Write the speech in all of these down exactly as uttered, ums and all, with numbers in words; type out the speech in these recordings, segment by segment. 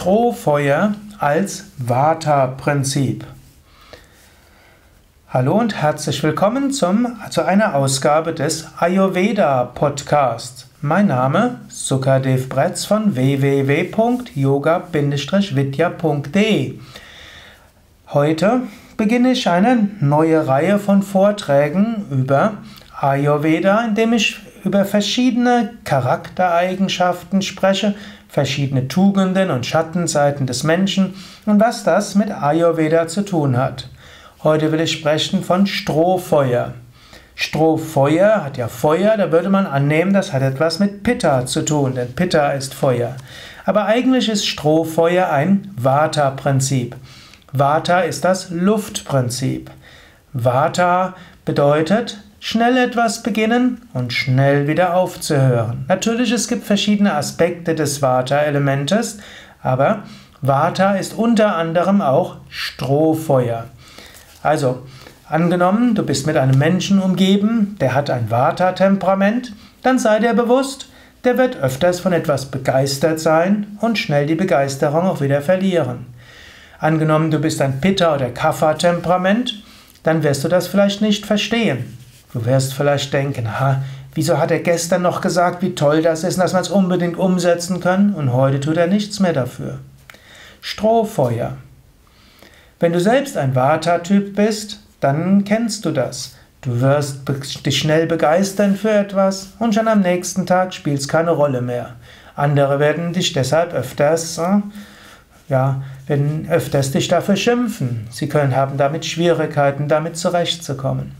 Strohfeuer als Vata-Prinzip. Hallo und herzlich willkommen zum, zu einer Ausgabe des Ayurveda-Podcasts. Mein Name ist Sukadev Bretz von w w w punkt yoga vidya punkt de. Heute beginne ich eine neue Reihe von Vorträgen über Ayurveda, in dem ich über verschiedene Charaktereigenschaften spreche, verschiedene Tugenden und Schattenseiten des Menschen und was das mit Ayurveda zu tun hat. Heute will ich sprechen von Strohfeuer. Strohfeuer hat ja Feuer, da würde man annehmen, das hat etwas mit Pitta zu tun, denn Pitta ist Feuer. Aber eigentlich ist Strohfeuer ein Vata-Prinzip. Vata ist das Luftprinzip. Vata bedeutet, schnell etwas beginnen und schnell wieder aufzuhören. Natürlich, es gibt verschiedene Aspekte des Vata-Elementes, aber Vata ist unter anderem auch Strohfeuer. Also, angenommen, du bist mit einem Menschen umgeben, der hat ein Vata-Temperament, dann sei dir bewusst, der wird öfters von etwas begeistert sein und schnell die Begeisterung auch wieder verlieren. Angenommen, du bist ein Pitta- oder Kapha-Temperament, dann wirst du das vielleicht nicht verstehen. Du wirst vielleicht denken, ha, wieso hat er gestern noch gesagt, wie toll das ist und dass wir es unbedingt umsetzen können und heute tut er nichts mehr dafür. Strohfeuer. Wenn du selbst ein Vata-Typ bist, dann kennst du das. Du wirst dich schnell begeistern für etwas und schon am nächsten Tag spielt es keine Rolle mehr. Andere werden dich deshalb öfters, ja, werden öfters dich dafür schimpfen. Sie können haben damit Schwierigkeiten, damit zurechtzukommen.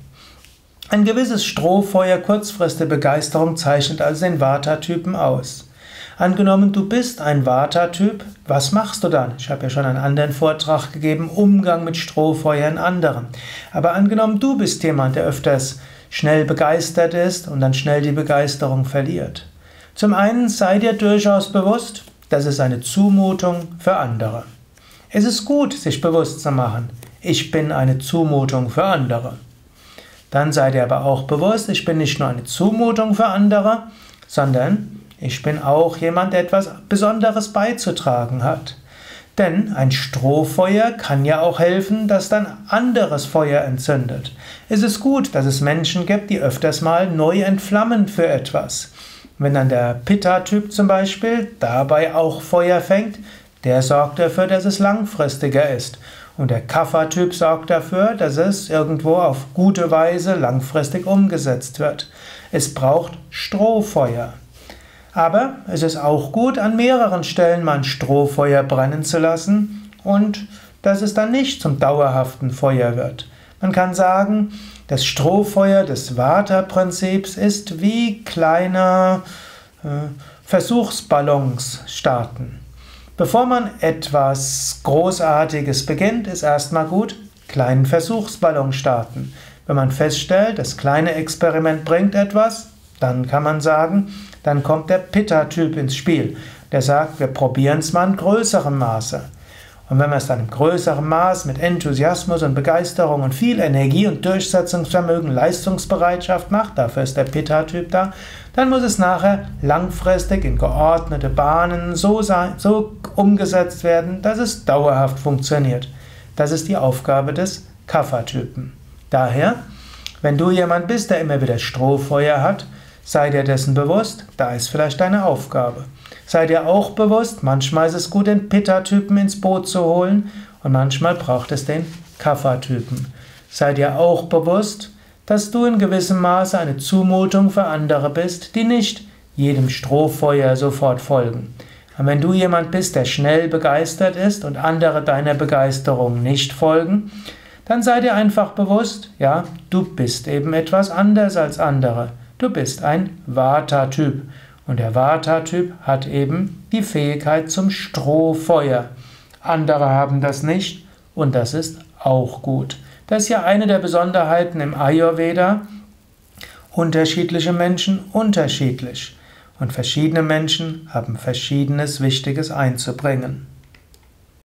Ein gewisses Strohfeuer, kurzfristige Begeisterung zeichnet also den Vata-Typen aus. Angenommen, du bist ein Vata-Typ, was machst du dann? Ich habe ja schon einen anderen Vortrag gegeben, Umgang mit Strohfeuer in anderen. Aber angenommen, du bist jemand, der öfters schnell begeistert ist und dann schnell die Begeisterung verliert. Zum einen sei dir durchaus bewusst, das ist eine Zumutung für andere. Es ist gut, sich bewusst zu machen, ich bin eine Zumutung für andere. Dann sei dir aber auch bewusst, ich bin nicht nur eine Zumutung für andere, sondern ich bin auch jemand, der etwas Besonderes beizutragen hat. Denn ein Strohfeuer kann ja auch helfen, dass dann anderes Feuer entzündet. Es ist gut, dass es Menschen gibt, die öfters mal neu entflammen für etwas. Wenn dann der Pitta-Typ zum Beispiel dabei auch Feuer fängt, der sorgt dafür, dass es langfristiger ist. Und der Kapha-Typ sorgt dafür, dass es irgendwo auf gute Weise langfristig umgesetzt wird. Es braucht Strohfeuer. Aber es ist auch gut, an mehreren Stellen mal ein Strohfeuer brennen zu lassen und dass es dann nicht zum dauerhaften Feuer wird. Man kann sagen, das Strohfeuer des Vata-Prinzips ist wie kleine äh, Versuchsballons starten. Bevor man etwas Großartiges beginnt, ist erstmal gut, kleinen Versuchsballon starten. Wenn man feststellt, das kleine Experiment bringt etwas, dann kann man sagen, dann kommt der Pitta-Typ ins Spiel. Der sagt, wir probieren es mal in größerem Maße. Und wenn man es dann im größeren Maß mit Enthusiasmus und Begeisterung und viel Energie und Durchsetzungsvermögen, Leistungsbereitschaft macht, dafür ist der Pitta-Typ da, dann muss es nachher langfristig in geordnete Bahnen so, sein, so umgesetzt werden, dass es dauerhaft funktioniert. Das ist die Aufgabe des Kapha-Typen. Daher, wenn du jemand bist, der immer wieder Strohfeuer hat, sei dir dessen bewusst, da ist vielleicht deine Aufgabe. Sei dir auch bewusst, manchmal ist es gut, den Pitta-Typen ins Boot zu holen und manchmal braucht es den Kapha-Typen. Sei dir auch bewusst, dass du in gewissem Maße eine Zumutung für andere bist, die nicht jedem Strohfeuer sofort folgen. Und wenn du jemand bist, der schnell begeistert ist und andere deiner Begeisterung nicht folgen, dann sei dir einfach bewusst, ja, du bist eben etwas anders als andere. Du bist ein Vata-Typ und der Vata-Typ hat eben die Fähigkeit zum Strohfeuer. Andere haben das nicht und das ist auch gut. Das ist ja eine der Besonderheiten im Ayurveda. Unterschiedliche Menschen unterschiedlich und verschiedene Menschen haben Verschiedenes Wichtiges einzubringen.